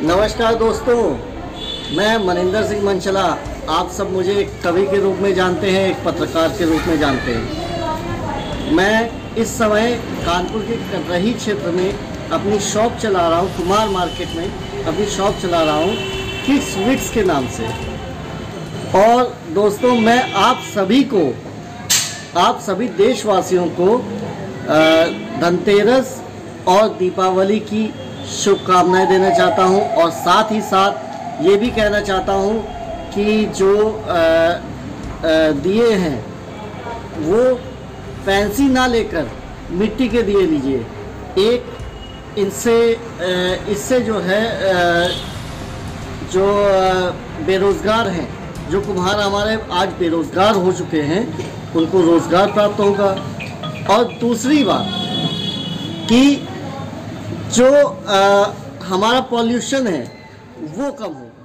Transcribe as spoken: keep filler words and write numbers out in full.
नमस्कार दोस्तों, मैं मनिंदर सिंह मंचला। आप सब मुझे एक कवि के रूप में जानते हैं, एक पत्रकार के रूप में जानते हैं। मैं इस समय कानपुर के कटरही क्षेत्र में अपनी शॉप चला रहा हूँ, कुमार मार्केट में अपनी शॉप चला रहा हूँ किड्स विट्स के नाम से। और दोस्तों, मैं आप सभी को, आप सभी देशवासियों को धनतेरस और दीपावली की शुभकामनाएं देना चाहता हूं। और साथ ही साथ ये भी कहना चाहता हूं कि जो दिए हैं वो फैंसी ना लेकर मिट्टी के दिए लीजिए। एक इनसे इससे जो है जो बेरोज़गार हैं, जो कुम्हार हमारे आज बेरोज़गार हो चुके हैं, उनको रोज़गार प्राप्त होगा। और दूसरी बात कि जो आ, हमारा पॉल्यूशन है वो कम होगा।